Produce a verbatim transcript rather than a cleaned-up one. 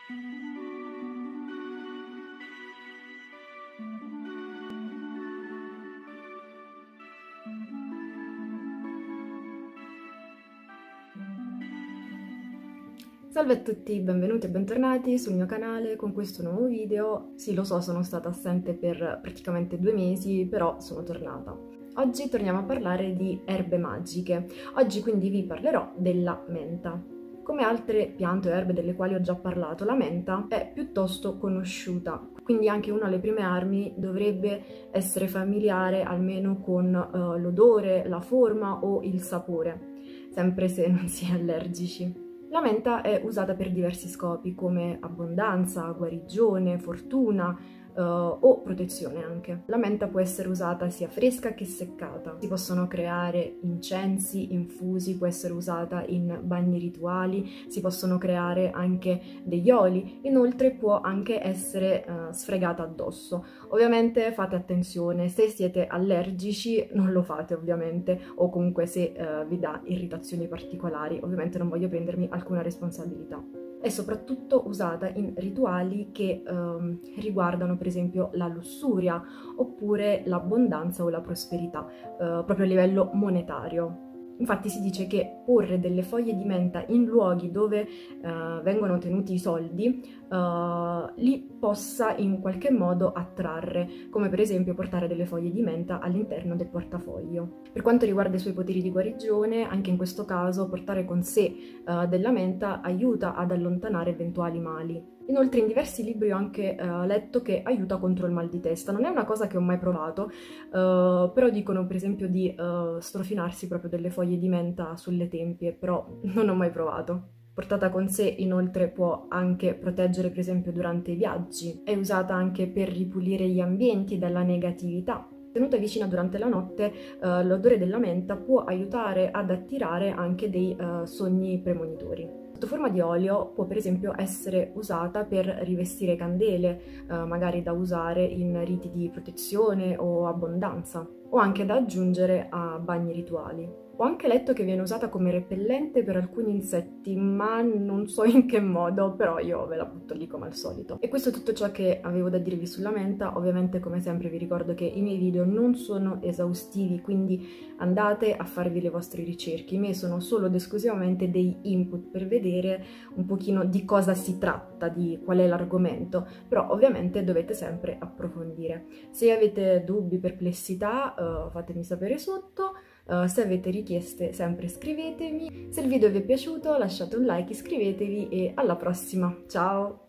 Salve a tutti, benvenuti e bentornati sul mio canale con questo nuovo video. Sì, lo so, sono stata assente per praticamente due mesi, però sono tornata. Oggi torniamo a parlare di erbe magiche. Oggi quindi vi parlerò della menta. Come altre piante o erbe delle quali ho già parlato, la menta è piuttosto conosciuta, quindi anche una alle prime armi dovrebbe essere familiare almeno con uh, l'odore, la forma o il sapore, sempre se non si è allergici. La menta è usata per diversi scopi, come abbondanza, guarigione, fortuna uh, o protezione anche. La menta può essere usata sia fresca che seccata. Si possono creare incensi, infusi, può essere usata in bagni rituali, si possono creare anche degli oli, inoltre può anche essere uh, sfregata addosso. Ovviamente fate attenzione, se siete allergici non lo fate ovviamente, o comunque se uh, vi dà irritazioni particolari, ovviamente non voglio prendermi alcuna responsabilità. È soprattutto usata in rituali che um, riguardano per esempio la lussuria oppure l'abbondanza o la prosperità, uh, proprio a livello monetario. Infatti si dice che porre delle foglie di menta in luoghi dove uh, vengono tenuti i soldi uh, li possa in qualche modo attrarre, come per esempio portare delle foglie di menta all'interno del portafoglio. Per quanto riguarda i suoi poteri di guarigione, anche in questo caso portare con sé uh, della menta aiuta ad allontanare eventuali mali. Inoltre in diversi libri ho anche uh, letto che aiuta contro il mal di testa. Non è una cosa che ho mai provato, uh, però dicono per esempio di uh, strofinarsi proprio delle foglie di menta sulle tempie, però non ho mai provato. Portata con sé inoltre può anche proteggere per esempio durante i viaggi. È usata anche per ripulire gli ambienti dalla negatività. Tenuta vicina durante la notte, uh, l'odore della menta può aiutare ad attirare anche dei uh, sogni premonitori. Sotto forma di olio può per esempio essere usata per rivestire candele, eh, magari da usare in riti di protezione o abbondanza, o anche da aggiungere a bagni rituali. Ho anche letto che viene usata come repellente per alcuni insetti, ma non so in che modo, però io ve la butto lì come al solito. E questo è tutto ciò che avevo da dirvi sulla menta. Ovviamente, come sempre, vi ricordo che i miei video non sono esaustivi, quindi andate a farvi le vostre ricerche. I miei sono solo ed esclusivamente dei input per vedere un pochino di cosa si tratta, di qual è l'argomento, però ovviamente dovete sempre approfondire. Se avete dubbi, perplessità, uh, fatemi sapere sotto. Uh, se avete richieste sempre scrivetemi, se il video vi è piaciuto lasciate un like, iscrivetevi e alla prossima, ciao!